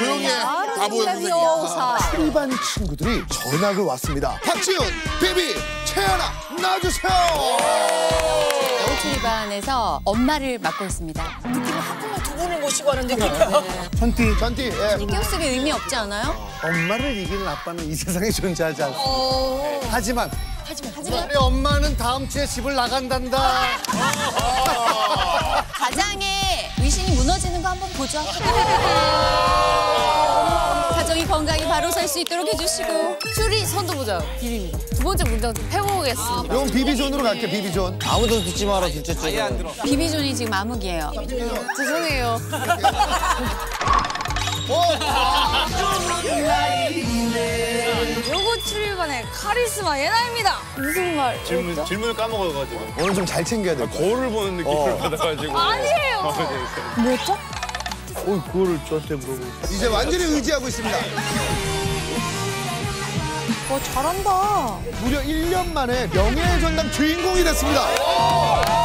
조용히 해. 바보야, 선생님. 일반 친구들이 전학을 왔습니다. 박지훈, 비비, 채연아, 나와주세요. 오출이반에서 엄마를 맡고 있습니다. 학부모 두 분을 모시고 하는 느낌이야. 전티, 예. 신경 쓰기 의미 없지 않아요? 엄마를 이기는 아빠는 이 세상에 존재하지 않습니다. 하지만 하지만 우리 엄마는 다음 주에 집을 나간단다. 가장의 위신이 무너지는 거 한번 보죠. 가정이 건강히 바로 설 수 있도록 해주시고. 추리 선도 보자. 비비입니다. 두 번째 문장 좀 해보겠습니다. 이건 비비존으로 갈게, 비비존. 아무도 듣지 마라, 둘째 쪽. 비비존이 지금 암흑이에요. 죄송해요. 요거 추리반의 카리스마 예나입니다. 무슨 말? 질문을 까먹어가지고. 오늘 좀 잘 챙겨야 돼. 거울을 보는 느낌을 받아가지고. 아니에요. 뭐였죠? 그거를 저한테 물어보고. 이제 완전히 의지하고 있습니다. 잘한다. 무려 1년 만에 명예의 전당 주인공이 됐습니다.